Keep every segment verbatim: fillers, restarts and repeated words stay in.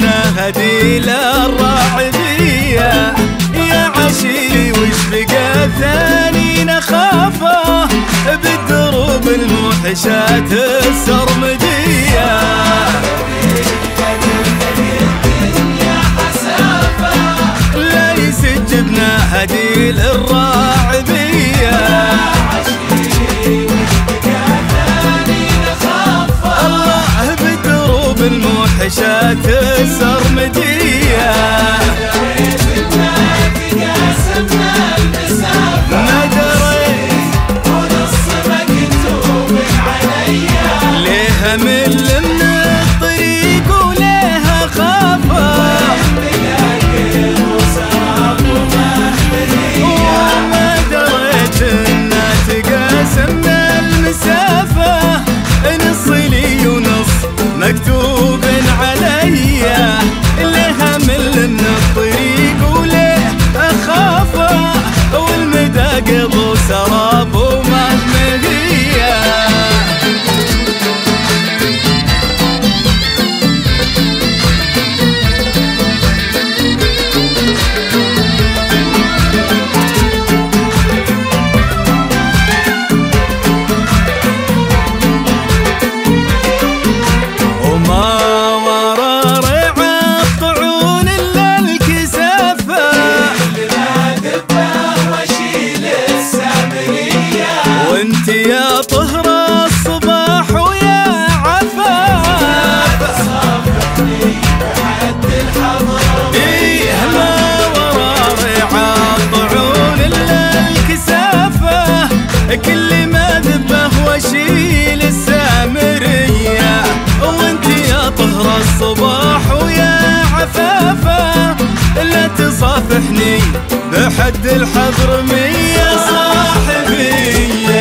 جبنا هديل الراعبية يا عشيري وش بقى ثاني نخافه بالدروب الموحشات السرمدية. ليس جبنا هديل الراعبية الله بالدروب الموحشات السرمدية. مل من الطريق وليها خافة وما دريت انها تقاسمنا المسافة نص لي ونص مكتوب عليا. ليها مل من الطريق وليها خافة والمدى قضوا سراب وما مهية. يا طهر الصباح ويا عفاف إيه ما ورا ريعة طعون إلا الكسافة كل ما ذبه واشيل السامرية. وانت يا طهر الصباح ويا عفافة لا تصافحني بحد الحضرمية صاحبي.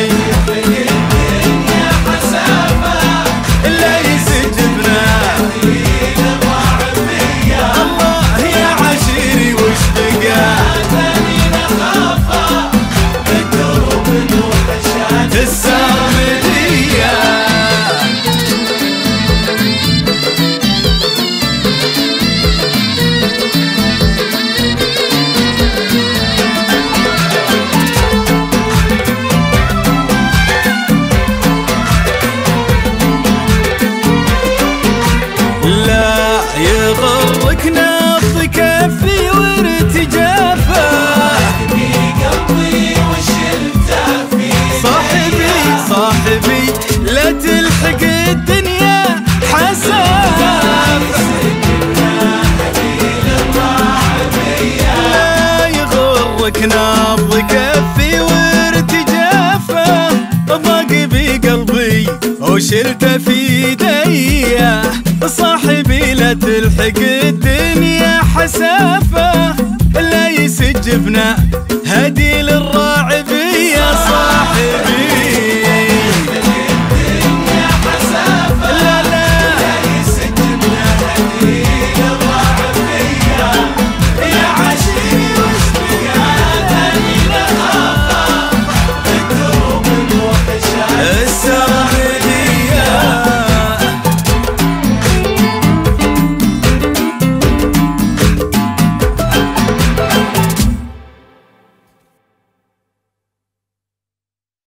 يغرك نبض كفي وارتجافه صاحبي صاحبي لا تلحق الدنيا حساب. لا يغرك نبض كفي وارتجافه ضاق بقلبي وشلته في ايدي. صاحبي لا تلحق الدنيا حسافة لا يسجبنا